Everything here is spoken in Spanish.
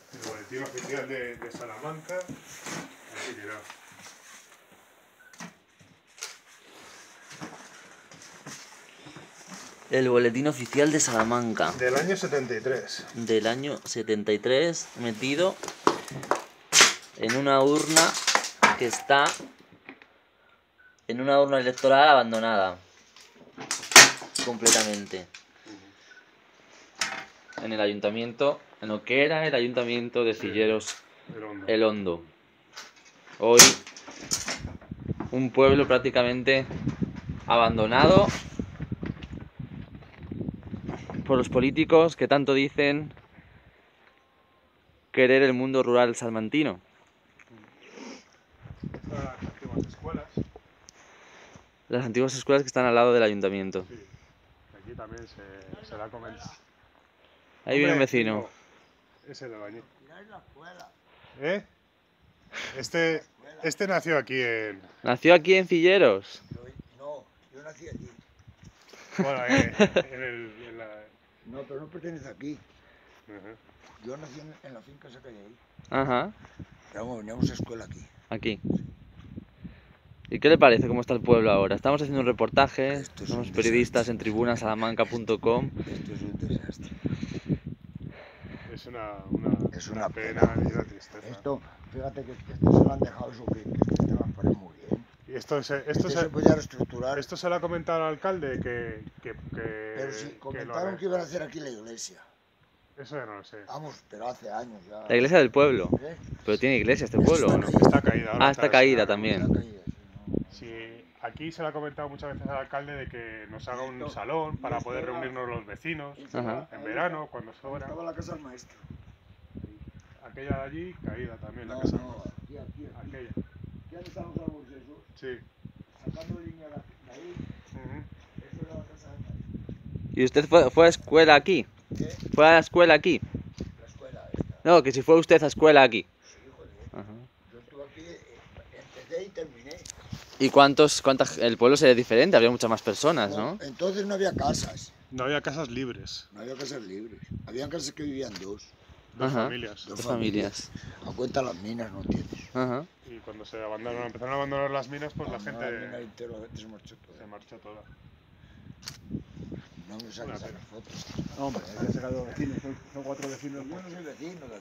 El boletín oficial de Salamanca. Así tirado. El boletín oficial de Salamanca. Del año 73. Del año 73, metido en una urna que está en una urna electoral abandonada completamente en el ayuntamiento, en lo que era el ayuntamiento de Cilleros el Hondo. Hoy un pueblo prácticamente abandonado por los políticos que tanto dicen querer el mundo rural salmantino. Las antiguas escuelas. Las antiguas escuelas que están al lado del ayuntamiento. Sí, aquí también se da comentado. Ahí viene un vecino. Tío, ese de baño. ¿Eh? Este nació aquí en... ¿Nació aquí en Cilleros? No, yo nací allí. Bueno, en la... No, pero no pertenece aquí. Uh-huh. Yo nací en la finca esa que hay ahí. Ajá. Pero vamos, veníamos a escuela aquí. Aquí. ¿Y qué le parece cómo está el pueblo ahora? Estamos haciendo un reportaje, Esto es somos un periodistas desastre. en tribunasalamanca.com. Esto es un desastre. Es Es una una pena pena. y una tristeza. Esto, fíjate que esto se lo han dejado eso, que este va a poner muy bien. Y esto se podía reestructurar. esto se lo ha comentado al alcalde Pero si que comentaron que iban a hacer aquí la iglesia. Eso ya no lo sé. Vamos, pero hace años ya. La iglesia del pueblo. ¿Eh? ¿Pero tiene iglesia este pueblo o no? Está caída ahora. Ah, está caída Está también. Está caída, sí, no. Sí, aquí se le ha comentado muchas veces al alcalde de que nos haga un salón para poder reunirnos los vecinos. Ajá. En verano, cuando sobra. Estaba la casa del maestro. Aquella de allí, caída también, la No, casa. no, aquí. Aquella. ¿Qué han estado los árboles esos? Sí. Sacando línea de ahí. Uh-huh. Eso era la casa del maestro. ¿Y usted fue a escuela aquí? ¿Qué? ¿Fue a la escuela aquí? La escuela esta. No, que si fue usted a escuela aquí. Sí, joder. Ajá. Yo estuve aquí, empecé y terminé. ¿Y el pueblo sería diferente? Habría muchas más personas, ¿no? Entonces no había casas. No había casas libres. No había casas libres. Habían casas que vivían dos. Dos Ajá. familias. Dos familias. A cuenta las minas no tienes. Ajá. Y cuando empezaron a abandonar las minas, pues la La gente mina entera se marchó toda. se marchó toda. No me Una saques pena. las fotos. Hombre, hay que sacar los vecinos, son 4 vecinos. Yo no soy vecino de